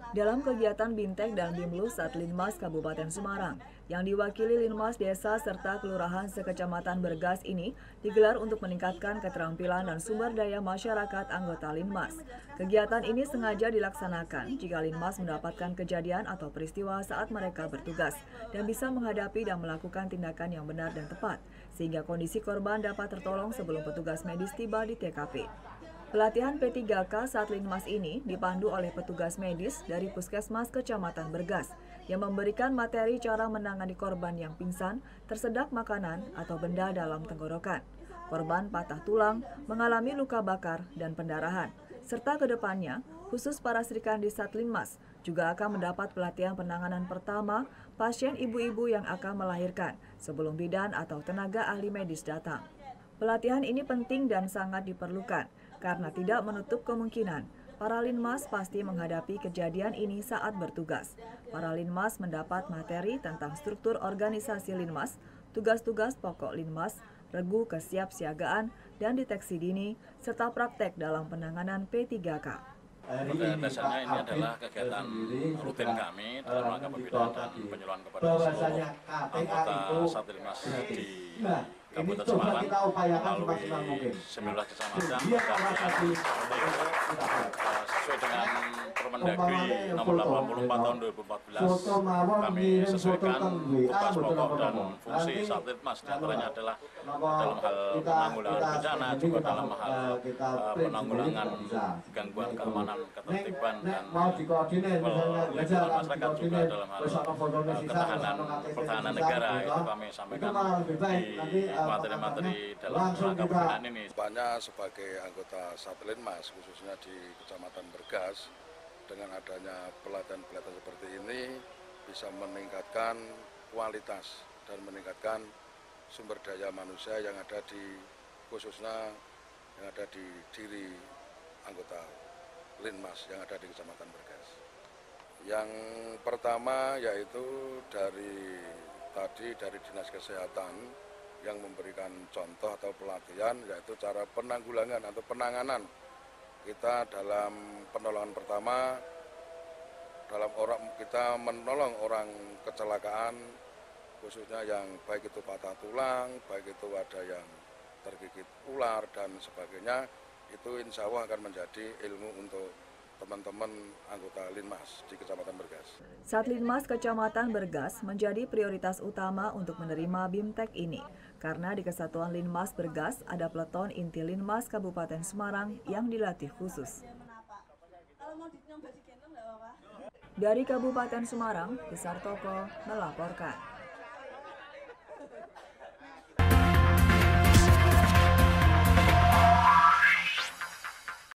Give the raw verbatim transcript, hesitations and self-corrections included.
Dalam kegiatan Bintek dan Bimlus Satlinmas Kabupaten Semarang, yang diwakili Linmas Desa serta Kelurahan Sekecamatan Bergas ini digelar untuk meningkatkan keterampilan dan sumber daya masyarakat anggota Linmas. Kegiatan ini sengaja dilaksanakan jika Linmas mendapatkan kejadian atau peristiwa saat mereka bertugas dan bisa menghadapi dan melakukan tindakan yang benar dan tepat, sehingga kondisi korban dapat tertolong sebelum petugas medis tiba di T K P. Pelatihan P tiga K Satlinmas ini dipandu oleh petugas medis dari Puskesmas Kecamatan Bergas yang memberikan materi cara menangani korban yang pingsan, tersedak makanan atau benda dalam tenggorokan. Korban patah tulang, mengalami luka bakar dan pendarahan. Serta kedepannya, khusus para Srikandi Satlinmas juga akan mendapat pelatihan penanganan pertama pasien ibu-ibu yang akan melahirkan sebelum bidan atau tenaga ahli medis datang. Pelatihan ini penting dan sangat diperlukan karena tidak menutup kemungkinan para Linmas pasti menghadapi kejadian ini saat bertugas. Para Linmas mendapat materi tentang struktur organisasi Linmas, tugas-tugas pokok Linmas, regu kesiapsiagaan dan deteksi dini, serta praktek dalam penanganan P tiga K. Pada dasarnya ini adalah kegiatan rutin kami dalam rangka pembinaan dan penyuluhan kepada seluruh anggota Satlinmas di Kabupaten Semarang melalui sembilan belas kecamatan sesuai dengan Permendagri nomor delapan puluh empat tahun dua ribu empat belas. Kami sesuaikan tugas pokok dan fungsi Satlinmas, diantaranya adalah dalam hal penanggulangan bencana, juga dalam hal uh, penanggulangan gangguan keamanan, ketertiban dan pelindungan masyarakat, juga dalam hal uh, ketahanan pertahanan negara. Itu kami sampaikan di materi-materi dalam rangka pembinaan ini. Banyak sebagai anggota Satlinmas khususnya di Kecamatan Bergas, dengan adanya pelatihan-pelatihan seperti ini bisa meningkatkan kualitas dan meningkatkan sumber daya manusia yang ada di khususnya yang ada di diri anggota Linmas yang ada di Kecamatan Bergas. Yang pertama yaitu dari tadi dari Dinas Kesehatan yang memberikan contoh atau pelatihan yaitu cara penanggulangan atau penanganan kita dalam penolongan pertama, dalam orang kita menolong orang kecelakaan khususnya yang baik itu patah tulang, baik itu ada yang tergigit ular dan sebagainya, itu insya Allah akan menjadi ilmu untuk teman-teman anggota Linmas di Kecamatan Bergas. Satlinmas Kecamatan Bergas menjadi prioritas utama untuk menerima Bimtek ini, karena di Kesatuan Linmas Bergas ada peleton inti Linmas Kabupaten Semarang yang dilatih khusus. Dari Kabupaten Semarang, Besar Toko melaporkan.